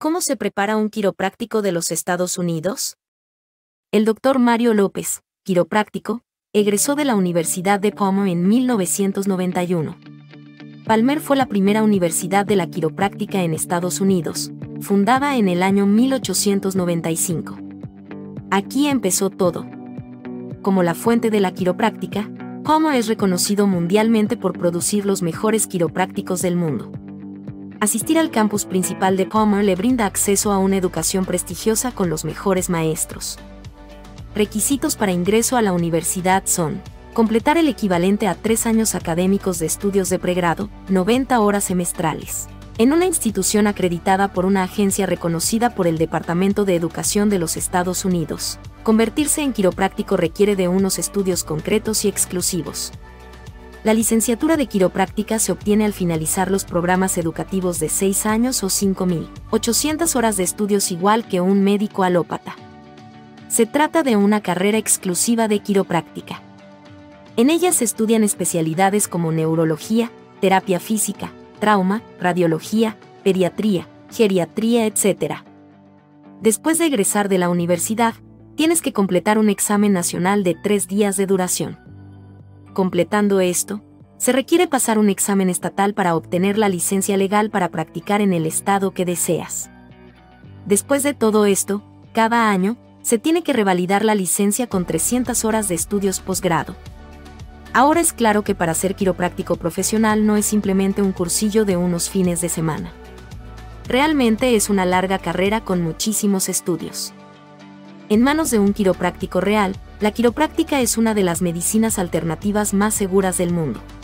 ¿Cómo se prepara un quiropráctico de los Estados Unidos? El Dr. Mario López, quiropráctico, egresó de la Universidad de Palmer en 1991. Palmer fue la primera universidad de la quiropráctica en Estados Unidos, fundada en el año 1895. Aquí empezó todo. Como la fuente de la quiropráctica, Palmer es reconocido mundialmente por producir los mejores quiroprácticos del mundo. Asistir al campus principal de Palmer le brinda acceso a una educación prestigiosa con los mejores maestros. Requisitos para ingreso a la universidad son: completar el equivalente a 3 años académicos de estudios de pregrado, 90 horas semestrales, en una institución acreditada por una agencia reconocida por el Departamento de Educación de los Estados Unidos. Convertirse en quiropráctico requiere de unos estudios concretos y exclusivos. La licenciatura de quiropráctica se obtiene al finalizar los programas educativos de 6 años o 5.800 horas de estudios, igual que un médico alópata. Se trata de una carrera exclusiva de quiropráctica. En ella se estudian especialidades como neurología, terapia física, trauma, radiología, pediatría, geriatría, etc. Después de egresar de la universidad, tienes que completar un examen nacional de 3 días de duración. Completando esto, se requiere pasar un examen estatal para obtener la licencia legal para practicar en el estado que deseas. Después de todo esto, cada año, se tiene que revalidar la licencia con 300 horas de estudios posgrado. Ahora es claro que para ser quiropráctico profesional no es simplemente un cursillo de unos fines de semana. Realmente es una larga carrera con muchísimos estudios. En manos de un quiropráctico real, la quiropráctica es una de las medicinas alternativas más seguras del mundo.